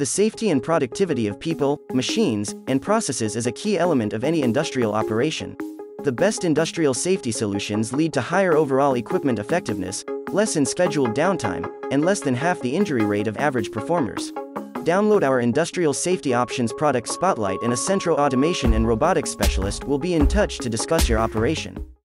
The safety and productivity of people, machines, and processes is a key element of any industrial operation. The best industrial safety solutions lead to higher overall equipment effectiveness, less in scheduled downtime, and less than half the injury rate of average performers. Download our Industrial Safety Options product spotlight, and a Centro automation and robotics specialist will be in touch to discuss your operation.